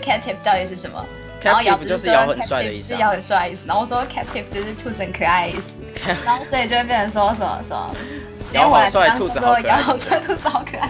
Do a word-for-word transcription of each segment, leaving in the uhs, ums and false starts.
captive 到底是什么？然后瑶 ，captive 就是摇很帅的意思、啊， 是摇很帅的意思。然后我说 captive 就是兔子很可爱的意思。然后所以就会变成说什么什么， 摇好帅，兔子好可爱， 摇好帅，兔子好可爱。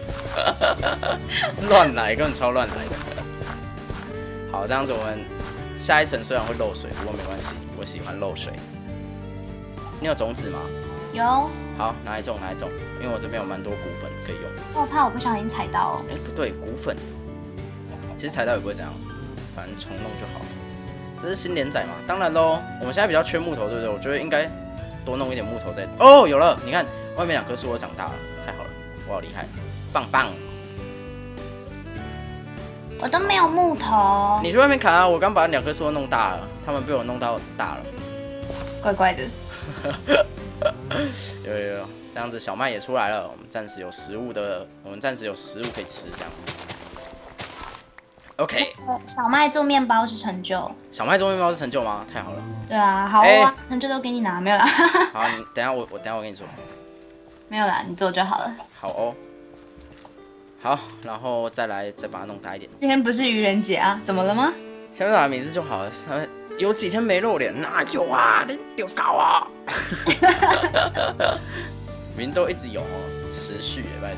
乱来，根本超乱来的。好，这样子我们下一层虽然会漏水，不过没关系，我喜欢漏水。你有种子吗？ 有。 好，拿来种，拿来种，因为我这边有蛮多骨粉可以用。 我怕我不小心踩到哦。 哎，不对，骨粉，其实踩到也不会怎样，反正重弄就好。这是新连载嘛？当然喽，我们现在比较缺木头，对不对？我觉得应该多弄一点木头在。哦，有了，你看外面两棵树都长大了，太好了，我好厉害，棒棒。 我都没有木头。 你去外面砍啊！我刚把两棵树都弄大了，他们被我弄到大了。 怪怪的。 有有有，这样子小麦也出来了，我们暂时有食物的，我们暂时有食物可以吃，这样子。OK。 小麦做面包是成就。 小麦做面包是成就吗？太好了。 对啊，好啊，欸、成就都给你拿，没有啦。 好，你等一下我我等一下我跟你说。 没有啦，你做就好了。 好哦。好，然后再来再把它弄大一点。 今天不是愚人节啊？怎么了吗？ 下面打名字就好了。有几天没露脸？哪有啊？你丢高啊！明明都一直有哦，持续耶，拜托。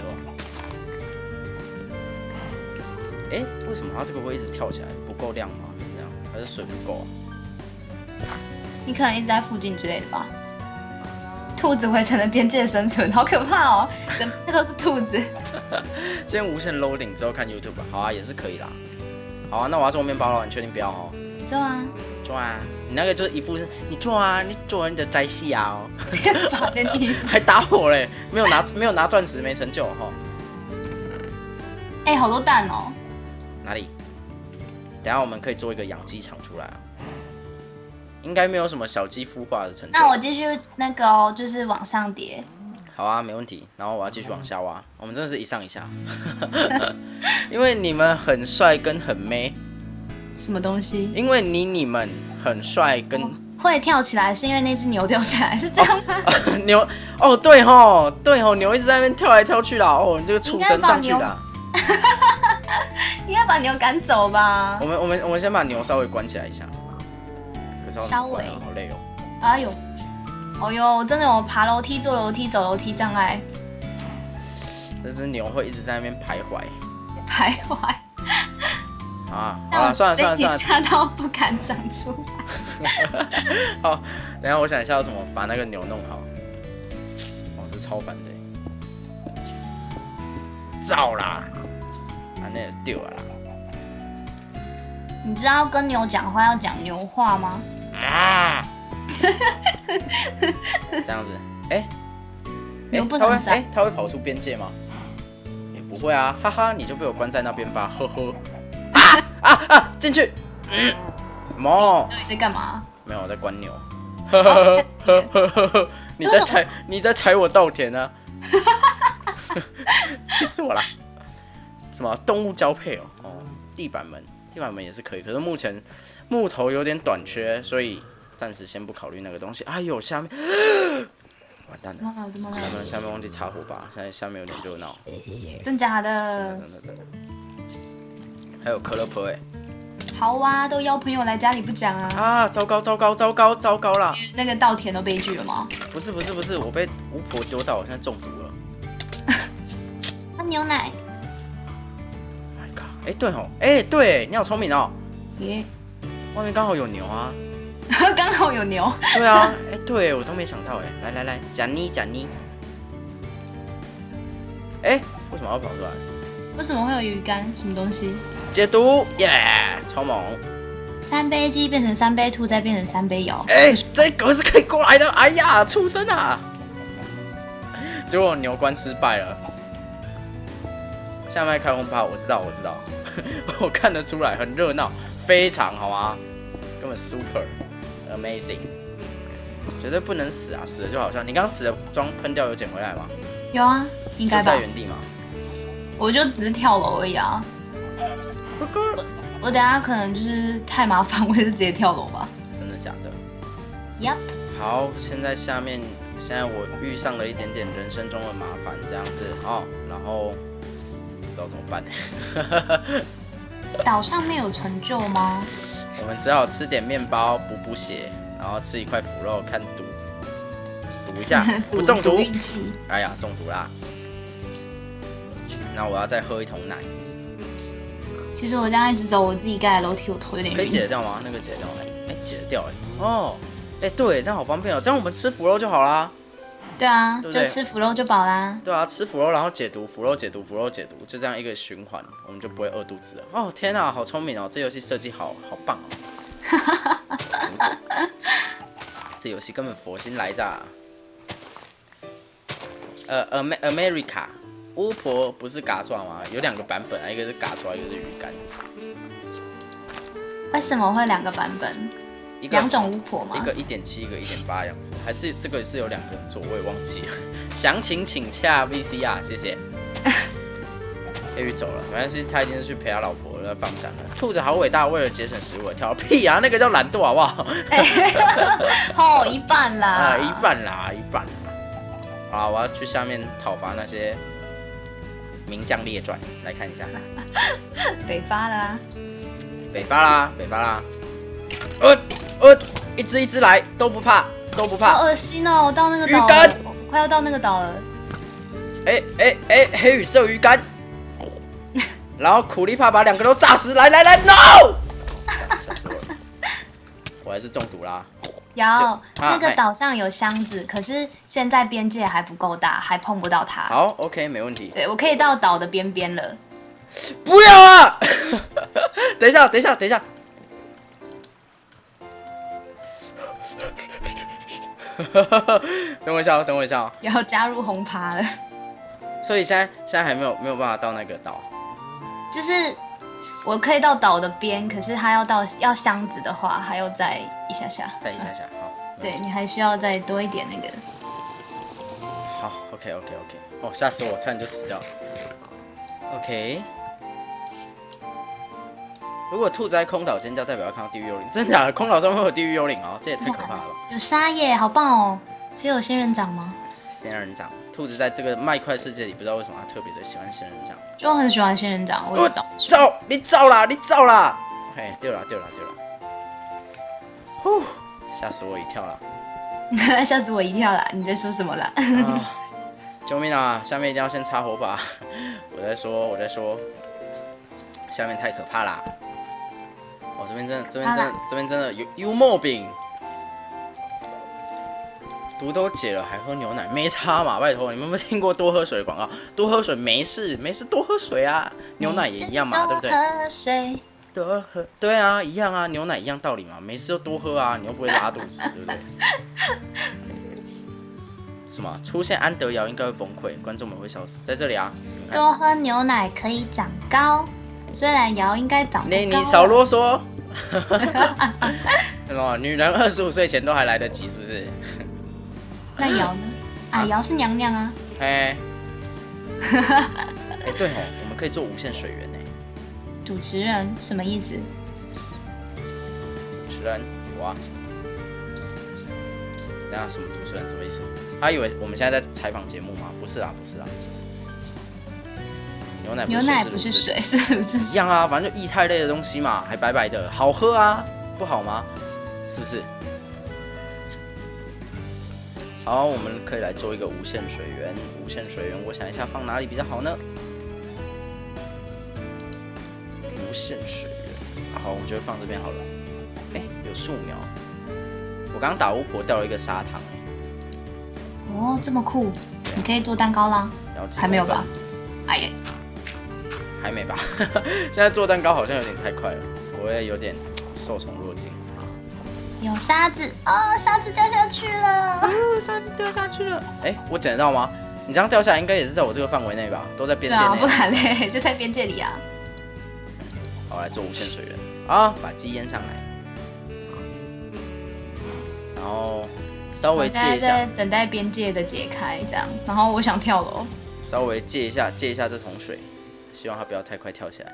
哎、欸，为什么它这个会一直跳起来？不够亮吗？这样还是水不够啊？ 你可能一直在附近之类的吧。兔子围城的边界生存，好可怕哦！整片都是兔子。 今天无限 loading 之后看 YouTube， 好啊，也是可以啦。好啊，那我要做面包了，你确定不要哦？ 做啊， 做啊！你那个就是一副是，你做啊，你做你的摘戏啊哦。 天罚的你， 还打我嘞！没有拿没有拿钻石没成就哈。 哎、欸，好多蛋哦。 哪里？等一下我们可以做一个养鸡场出来啊。应该没有什么小鸡孵化的成就。 那我继续那个哦，就是往上叠。 好啊，没问题。然后我要继续往下挖。我们真的是一上一下，因为你们很帅跟很妹。 什么东西？ 因为你你们很帅跟、哦、 会跳起来，是因为那只牛跳起来，是这样吗？ 哦、牛哦，对吼，对吼，牛一直在那边跳来跳去啦。哦，你这个畜生上去啦。 应该把牛赶走吧。 我们我们我们先把牛稍微关起来一下。 稍微好累哦。 哎呦，哦呦，我真的有爬楼梯、坐楼梯、走楼梯障碍。 这只牛会一直在那边徘徊。 徘徊。 啊，好了，算了算了算了。 吓到不敢长出来。好，等一下我想一下要怎么把那个牛弄好。哦，这超烦的。糟啦，把那个丢了啦。 你知道跟牛讲话要讲牛话吗？ 啊！这样子，哎、欸， 牛不能哎，它会跑出边界吗？也不会啊，哈哈，你就被我关在那边吧，呵呵。啊啊啊！进去，嗯，猫。 你在干嘛？ 没有，我在关牛。呵呵呵呵呵呵，你在踩，你在踩我稻田啊！气死我了！什么动物交配哦？哦，地板门。地板门也是可以，可是目前木头有点短缺，所以暂时先不考虑那个东西。哎呦，下面完蛋了！下面下面忘记插火把，现在下面有点热闹。 真假的？ 真的真的真的。还有可乐婆哎。 好啊，都邀朋友来家里不讲啊。 啊，糟糕糟糕糟糕糟糕啦！ 那个稻田都悲剧了吗？ 不是不是不是，我被巫婆丢到，我现在中毒了。 喝牛奶。 哎、欸，对哦，哎、欸，对，你好聪明哦。 耶， 外面刚好有牛啊。 刚好有牛。 对啊，哎、欸，对我都没想到哎。来来来，假妮假妮。哎、欸，为什么要跑出来？ 为什么会有鱼竿？什么东西？ 解毒，耶、yeah, ，超猛！ 三杯鸡变成三杯兔，再变成三杯摇。 哎、欸，这个是可以过来的。哎呀，畜生啊！结果牛关失败了。下麦开轰趴，我知道，我知道，我看得出来，很热闹，非常好吗？根本 super amazing， 绝对不能死啊！死了就好像你刚死的装喷掉有捡回来吗？ 有啊，应该吧。 就在原地吗？ 我就只是跳楼而已啊。我, 我等下可能就是太麻烦，我也是直接跳楼吧。 真的假的 ？Yep。 好，现在下面，现在我遇上了一点点人生中的麻烦，这样子哦，然后。不知道怎么办岛上面有成就吗？ 我们只好吃点面包补补血，然后吃一块腐肉看赌，赌一下不中毒。 运气。 哎呀，中毒啦！那我要再喝一桶奶。 其实我这样一直走我自己盖的楼梯，我头有点晕。 可以解得掉吗？那个解得掉哎，哎，解得掉哎。哦，哎，对，这样好方便哦。这样我们吃腐肉就好啦。 对啊， 对不对就吃腐肉就饱啦。 对啊，吃腐肉然后解毒，腐肉解毒，腐肉解毒，就这样一个循环，我们就不会饿肚子了。哦，天哪，好聪明哦！这游戏设计好好棒哦。这游戏根本佛心来着。呃，Am America， 巫婆不是嘎抓吗？有两个版本啊，一个是嘎抓，一个是鱼干。 为什么会两个版本？两种巫婆吗？ 一个一点七，一个一点八样子，还是这个是有两个人做，我也忘记了。详情请洽 V C R， 谢谢。黑鱼走了，没关系，他一定是去陪他老婆要放闪了。兔子好伟大，为了节省食物而跳屁啊，那个叫懒惰好不好？ 哦，一半啦。 啊，一半啦，一半。好，我要去下面讨伐那些名将列传，来看一下。 北发啦， 北发啦，北发啦。呃呃，一只一只来，都不怕，都不怕。 好恶心哦！我到那个岛了， 鱼竿， 快要到那个岛了。 哎哎哎，黑羽射鱼竿，然后苦力怕把两个都炸死，来来来 ，no！ 吓死我了，我还是中毒啦。 有那个岛上有箱子，可是现在边界还不够大，还碰不到它。 好 ，OK， 没问题。 对，我可以到岛的边边了。 不要啊！等一下，等一下，等一下。等我一下哦，等我一下哦。 要加入红趴了。 所以现在现在还没有没有办法到那个岛。 就是我可以到岛的边，可是他要到要箱子的话，还要再一下下。 再一下下，好。 对你还需要再多一点那个。 好 ，OK OK OK。哦，吓死我，差点就死掉了。OK。如果兔子在空岛尖叫，代表要看到地狱幽灵，真的假的？空岛上面会有地狱幽灵哦，这也太可怕了吧！ 有沙耶，好棒哦！所以有仙人掌吗？ 仙人掌，兔子在这个麦块世界里，不知道为什么它特别的喜欢仙人掌。 就很喜欢仙人掌，我也找。 走，你走啦，你走啦！嘿，对了对了对了，呼，吓死我一跳了！ 吓死我一跳啦！你在说什么啦？ 啊，救命啊！下面一定要先插火把。我在说，我在说，下面太可怕啦！哦，这边真的，这边真的，这边真的有幽默饼，毒都解了还喝牛奶，没差嘛？拜托，你们有没有听过多喝水的广告？多喝水没事，没事多喝水啊，牛奶也一样嘛，对不对？ 多喝水， 多喝，对啊，一样啊，牛奶一样道理嘛，没事就多喝啊，你又不会拉肚子，对不对？什么？出现安德尧应该会崩溃，观众们会笑死。在这里啊， 多喝牛奶可以长高。虽然瑶应该长不高， 你你少啰嗦。什么？女人二十五岁前都还来得及，是不是？ 那瑶呢？啊，瑶是娘娘啊。 哎，哎，对哦，我们可以做无限水源呢。 主持人什么意思？ 主持人，我啊。等下什么主持人什么意思？他以为我们现在在采访节目吗？不是啊，不是啊。牛奶不是牛奶不是水，是乳汁一样啊，反正就液态类的东西嘛，还白白的，好喝啊，不好吗？是不是？好，我们可以来做一个无限水源。无限水源，我想一下放哪里比较好呢？无限水源，好，我们就放这边好了。哎、欸，有树苗。我刚刚打巫婆掉了一个砂糖、欸。 哦，这么酷！你可以做蛋糕啦。还没有吧？哎呀。 还没吧？现在做蛋糕好像有点太快了，我也有点受宠若惊。 有沙子哦，沙子掉下去了， 哦，沙子掉下去了。哎、欸，我捡得到吗？你这样掉下来，应该也是在我这个范围内吧？都在边界内、啊。 对啊，不然嘞，就在边界里啊。 好，来做无限水源啊，把鸡腌上来，然后稍微借一下， 在等待边界的解开，这样。然后我想跳楼， 稍微借一下，借一下这桶水。希望它不要太快跳起来。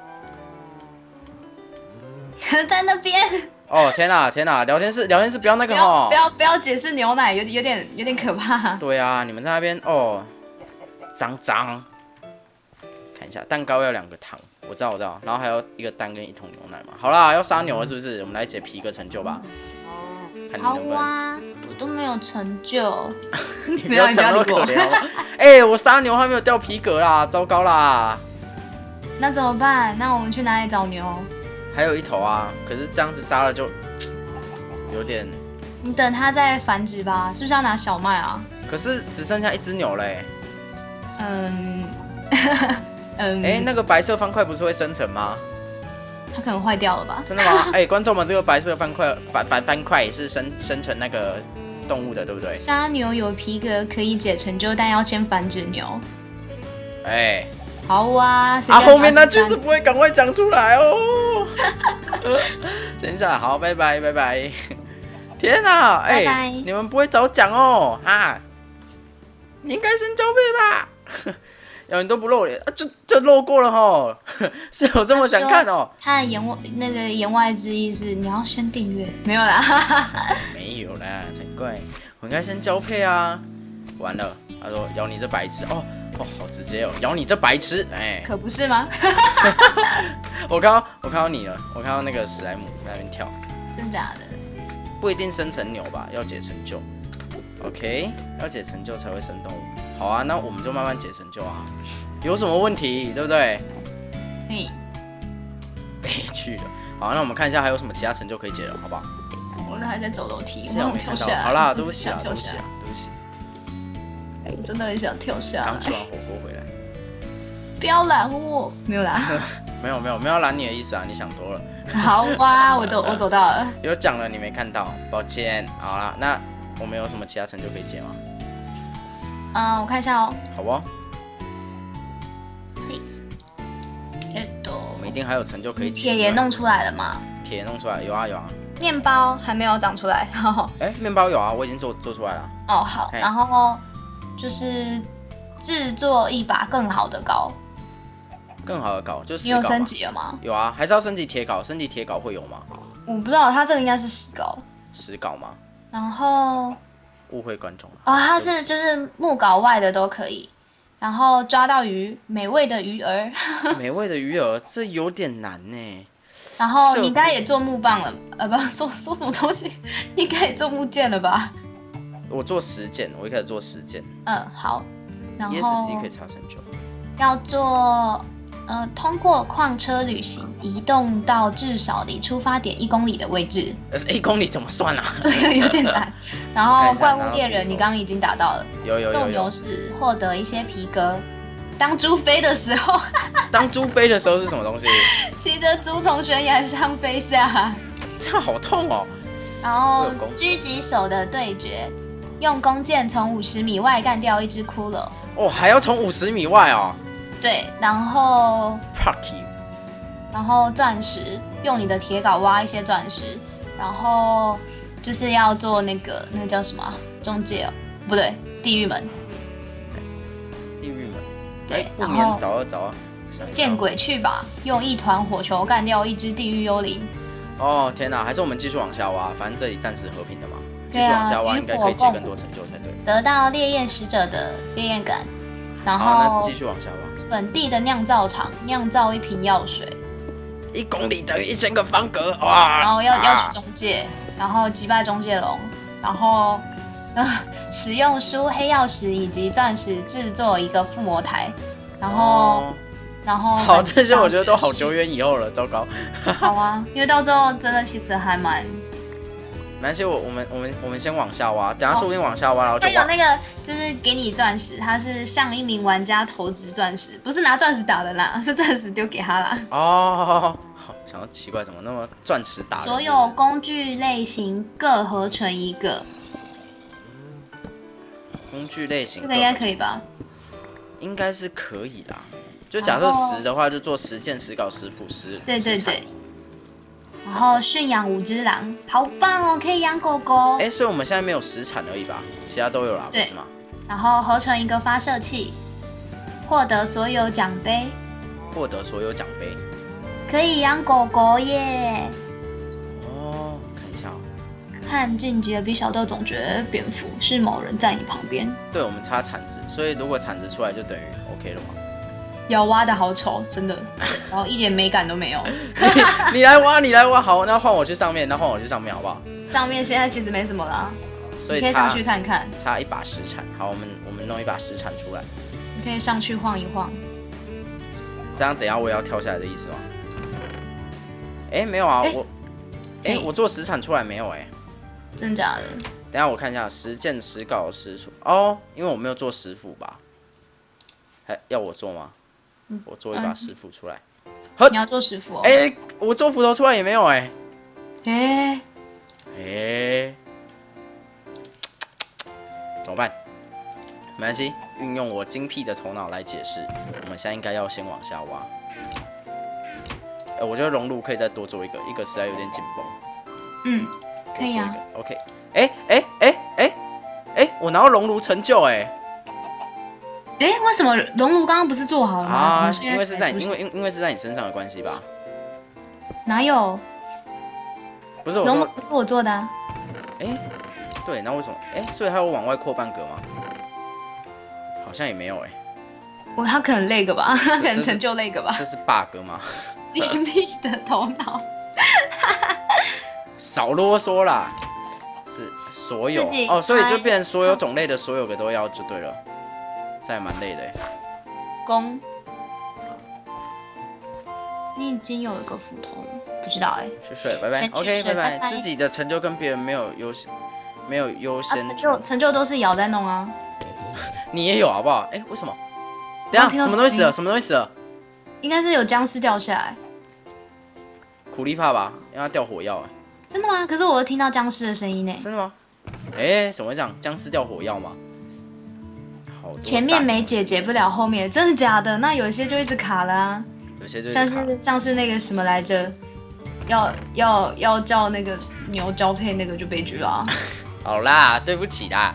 在那边。 哦天哪天哪！聊天室聊天室不要那个哈， 不要不要解释牛奶，有有点有点可怕。 对啊，你们在那边哦，脏脏。看一下蛋糕要两个糖，我我知道我知道，然后还有一个蛋跟一桶牛奶嘛。好啦，要杀牛了是不是？我们来解皮革成就吧。看你好能不能。 啊，我都没有成就。 你不要讲那么可怜好吗？哎、欸，我杀牛还没有掉皮革啦，糟糕啦！ 那怎么办？那我们去哪里找牛？ 还有一头啊，可是这样子杀了就有点。 你等它再繁殖吧，是不是要拿小麦啊？ 可是只剩下一只牛嘞、欸。 嗯嗯。 哎、欸，那个白色方块不是会生成吗？ 它可能坏掉了吧？ 真的吗？哎、欸，观众们，这个白色方块反反方块也是生生成那个动物的，对不对？ 杀牛有皮革可以解成就，但要先繁殖牛。 哎、欸。 好啊， 啊，后面那句是不会赶快讲出来哦。等一下，好，拜拜，拜拜。天哪，哎、欸，你们不会早讲哦，哈！你应该先交配吧？有你都不露脸，啊，就就露过了吼。是有这么想看哦？ 他的言外那个言外之意是你要先订阅，没有啦。 没有啦，才怪！我应该先交配啊。完了，他说咬你这白痴哦。哦，好直接哦！咬你这白痴，哎， 可不是吗？ 我看到我看到你了，我看到那个史莱姆在那边跳， 真假的？ 不一定生成牛吧，要解成就。OK， 要解成就才会生动物。好啊，那我们就慢慢解成就啊，有什么问题，对不对？ 嘿， 悲剧了。好，那我们看一下还有什么其他成就可以解了，好不好？ 我还在走楼梯， 我我跳下来。 好啦，对不起啊，对不起啊，对不起。 我真的很想跳下来。 刚吃完火锅回来， 不要拦我，没有啦， 没有没有没有拦你的意思啊，你想多了。 好哇，我都我走到了。 有讲了，你没看到，抱歉。好啦，那我们有什么其他成就可以解吗？ 嗯，我看一下哦。 好不？ 嘿，えっと， 我们一定还有成就可以解。 铁也弄出来了吗？ 铁弄出来，有啊有啊。 面包还没有长出来。 哎、欸，面包有啊，我已经做做出来了。 哦，好，然后就是制作一把更好的镐。 更好的镐就是你有升级了吗？ 有啊，还是要升级铁镐？升级铁镐会有吗？ 我不知道，它这个应该是石镐。 石镐吗？ 然后误会观众了。 哦，它是就是木镐外的都可以。然后抓到鱼，美味的鱼儿。 美味的鱼儿，这有点难呢。 然后你应该也做木棒了，呃，不，说说什么东西？你应该也做木剑了吧？ 我做十件，我一开始做十件。 嗯，好。然后 E S C 可以查成就。 要做，呃，通过矿车旅行，移动到至少离出发点一公里的位置。 呃，一公里怎么算啊？ 这个有点难。然后怪物猎人，你刚刚已经打到了。 有有有有。 斗牛士获得一些皮革。当猪飞的时候， 当猪飞的时候是什么东西？ 骑着猪从悬崖上飞下， 这样好痛哦。 然后狙击手的对决，用弓箭从五十米外干掉一只骷髅。 哦，还要从五十米外哦。 对，然后 Parky， 然后钻石，用你的铁镐挖一些钻石，然后就是要做那个那个叫什么、啊、中介哦，不对，地狱门。 地狱门。 对， 不免找啊找啊， 见鬼去吧！用一团火球干掉一只地狱幽灵。 哦天哪，还是我们继续往下挖，反正这里暂时和平的嘛。继续往下挖应该可以解更多成就才对。 得到烈焰使者的烈焰感，然后好，那继续往下挖。 本地的酿造厂酿造一瓶药水， 一公里等于一千个方格哇！ 然后要、啊、要去中介，然后击败中介龙，然后。呃使用输黑曜石以及钻石制作一个附魔台，然后，哦、然后好，这些我觉得都好久远以后了，糟糕。 好啊，因为到最后真的其实还蛮…… 没关系，我我们我们我们先往下挖，等下说不定往下挖，然后就他有那个就是给你钻石，他是向一名玩家投掷钻石，不是拿钻石打的啦，是钻石丢给他啦。 哦，好，想要奇怪怎么那么钻石打人？ 所有工具类型各合成一个。 工具类型， 这个应该可以吧？ 应该是可以啦。就假设十的话，就做十件、十镐、十斧、十。 对对对。然后驯养五只狼，好棒哦，可以养狗狗。 哎、欸，所以我们现在没有十产而已吧？其他都有啦，不是吗？ 然后合成一个发射器，获得所有奖杯。 获得所有奖杯。 可以养狗狗耶。看进击的比小豆总觉得蝙蝠是某人在你旁边。 对，我们插铲子，所以如果铲子出来就等于 OK 了吗？ 窑挖的好丑，真的，然后一点美感都没有。 你你来挖，你来挖，好，那换我去上面，那换我去上面好不好？ 上面现在其实没什么啦， 所以你可以上去看看。 差一把石铲，好，我们我们弄一把石铲出来。 你可以上去晃一晃。 这样等一下我也要跳下来的意思吗？哎、欸，没有啊，欸、我，哎、欸，我做石铲出来没有、欸？哎， 真假的？ 等一下我看一下实践实稿实术哦，因为我没有做石斧吧？还要我做吗？嗯、我做一把石斧出来。 嗯、你要做石斧哦？ 哎、欸，我做斧头出来也没有哎、 欸。哎、 欸，哎、欸，怎么办？没关系，运用我精辟的头脑来解释。我们现在应该要先往下挖。哎、欸，我觉得熔炉可以再多做一个，一个实在有点紧绷。 嗯，可以啊。 OK。哎哎哎哎哎，我拿到熔炉成就哎、欸！ 哎、欸，为什么熔炉刚刚不是做好了吗？ 啊，因为是在因为因因为是在你身上的关系吧？ 哪有？ 不是我熔炉不是我做的、啊。 哎、欸，对，那为什么？哎、欸，所以它有往外扩半格吗？好像也没有哎、欸。 我他可能那个吧，他可能成就那个吧。 这是 bug 吗？ 精辟的头脑。 少啰嗦啦。是所有哦，所以就变成所有种类的所有个都要就对了，这还蛮累的。 弓，你已经有一个斧头了，不知道哎。 去睡了，拜拜。OK， 拜拜。自己的成就跟别人没有优先，没有优先。 成就成就都是瑶在弄啊。 你也有好不好？哎，为什么？等下什么东西死了？什么东西死了？ 应该是有僵尸掉下来。 苦力怕吧，让它掉火药哎。 真的吗？可是我听到僵尸的声音呢。 真的吗？哎、欸，怎么会这样？僵尸掉火药吗？好多前面没解，解不了后面，真的假的？那有些就一直卡了啊。 有些就像是像是那个什么来着，要要要叫那个牛交配那个就悲剧了、啊。 好啦，对不起啦，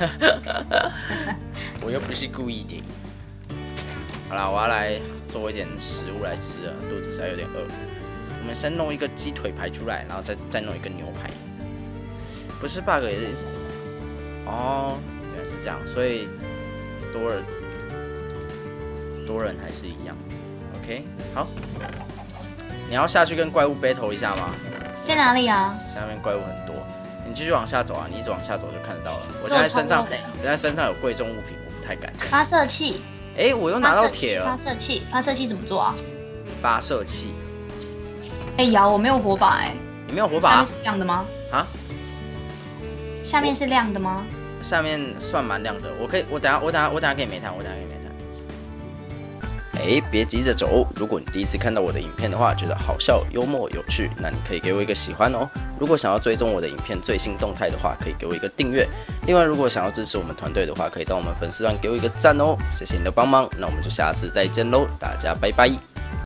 我又不是故意的。好啦，我要来做一点食物来吃了，肚子实在有点饿。我们先弄一个鸡腿排出来，然后再再弄一个牛排。不是 bug 也是哦，原来是这样，所以多人多人还是一样。OK， 好，你要下去跟怪物 battle 一下吗？ 在哪里啊？ 下面怪物很多，你继续往下走啊，你一直往下走就看得到了。我现在身上，我现在身上有贵重物品，我不太敢。 发射器。 哎、欸，我又拿到铁了。 发射器，发射器怎么做啊？ 发射器。 哎、欸，瑶，我没有火把哎、欸。 你没有火把？ 下面是亮的吗？ 啊？ 下面是亮的吗？ 下面算蛮亮的，我可以，我等下，我等下，我等下给你煤炭，我等下给你煤炭。哎，别急着走，如果你第一次看到我的影片的话，觉得好笑、幽默、有趣，那你可以给我一个喜欢哦。如果想要追踪我的影片最新动态的话，可以给我一个订阅。另外，如果想要支持我们团队的话，可以到我们粉丝团给我一个赞哦。谢谢你的帮忙，那我们就下次再见喽，大家拜拜。